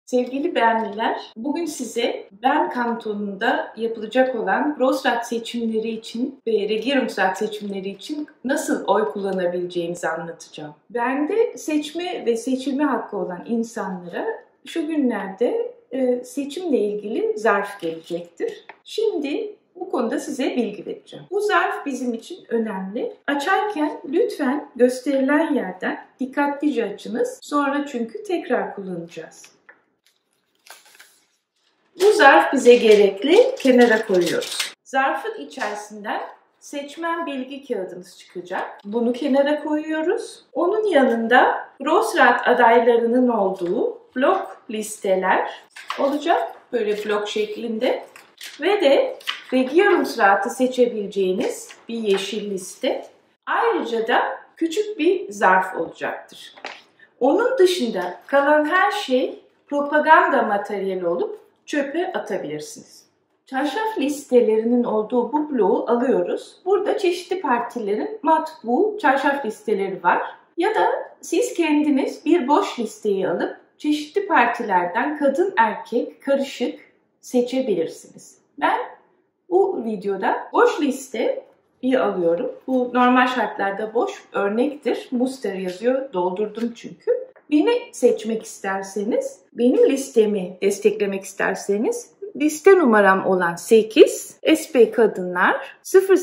Sevgili beğenliler, bugün size Bern kantonunda yapılacak olan Grossrat seçimleri için ve Regierungsrat seçimleri için nasıl oy kullanabileceğinizi anlatacağım. Bern'de seçme ve seçilme hakkı olan insanlara şu günlerde seçimle ilgili zarf gelecektir. Şimdi bu konuda size bilgi vereceğim. Bu zarf bizim için önemli. Açarken lütfen gösterilen yerden dikkatlice açınız. Sonra çünkü tekrar kullanacağız. Bu zarf bize gerekli, kenara koyuyoruz. Zarfın içerisinden seçmen bilgi kağıdımız çıkacak. Bunu kenara koyuyoruz. Onun yanında Grossrat adaylarının olduğu blok listeler olacak. Böyle blok şeklinde. Ve de Regierungsrat'ı seçebileceğiniz bir yeşil liste. Ayrıca da küçük bir zarf olacaktır. Onun dışında kalan her şey propaganda materyali olup çöpe atabilirsiniz. Çarşaf listelerinin olduğu bu bloğu alıyoruz. Burada çeşitli partilerin matbu çarşaf listeleri var. Ya da siz kendiniz bir boş listeyi alıp çeşitli partilerden kadın erkek karışık seçebilirsiniz. Ben bu videoda boş listeyi alıyorum. Bu normal şartlarda boş örnektir. Muster yazıyor, doldurdum çünkü. Beni seçmek isterseniz, benim listemi desteklemek isterseniz liste numaram olan 8, SP kadınlar,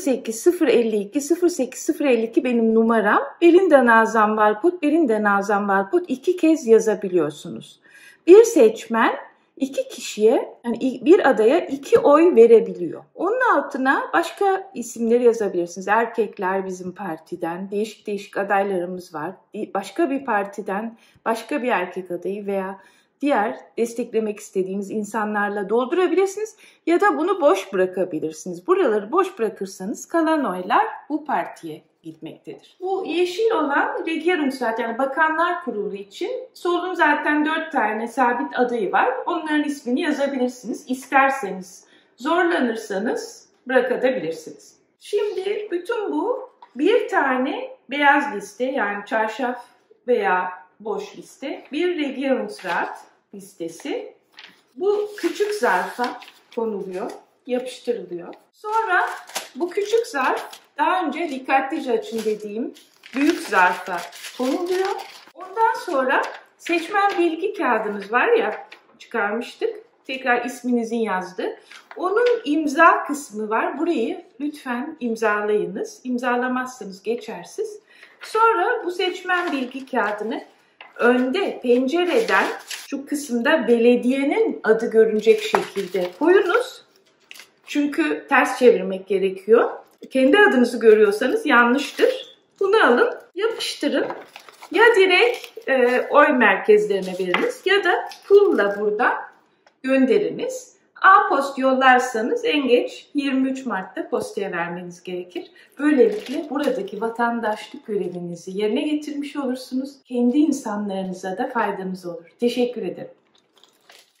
08052, 08052 benim numaram. Belinda Nazan Valput, Belinda Nazan Valput 2 kez yazabiliyorsunuz. Bir seçmen 2 kişiye, yani bir adaya 2 oy verebiliyor. Onun altına başka isimleri yazabilirsiniz. Erkekler bizim partiden, değişik değişik adaylarımız var. Başka bir partiden başka bir erkek adayı veya diğer desteklemek istediğiniz insanlarla doldurabilirsiniz ya da bunu boş bırakabilirsiniz. Buraları boş bırakırsanız kalan oylar bu partiye gitmektedir. Bu yeşil olan Regierungsrat yani Bakanlar Kurulu için solun zaten 4 tane sabit adayı var. Onların ismini yazabilirsiniz. İsterseniz zorlanırsanız bırakabilirsiniz. Şimdi bütün bu bir tane beyaz liste yani çarşaf veya boş liste, bir Regierungsrat listesi. Bu küçük zarfa konuluyor, yapıştırılıyor. Sonra bu küçük zarf daha önce dikkatlice açın dediğim büyük zarfa konuluyor. Ondan sonra seçmen bilgi kağıdımız var ya çıkarmıştık. Tekrar isminizin yazdığı. Onun imza kısmı var. Burayı lütfen imzalayınız. İmzalamazsanız geçersiz. Sonra bu seçmen bilgi kağıdını önde pencereden şu kısımda belediyenin adı görünecek şekilde koyunuz. Çünkü ters çevirmek gerekiyor. Kendi adınızı görüyorsanız yanlıştır. Bunu alın, yapıştırın. Ya direkt oy merkezlerine veriniz ya da pulla burada gönderiniz. A-post yollarsanız en geç 23 Mart'ta postaya vermeniz gerekir. Böylelikle buradaki vatandaşlık görevinizi yerine getirmiş olursunuz. Kendi insanlarınıza da faydanız olur. Teşekkür ederim.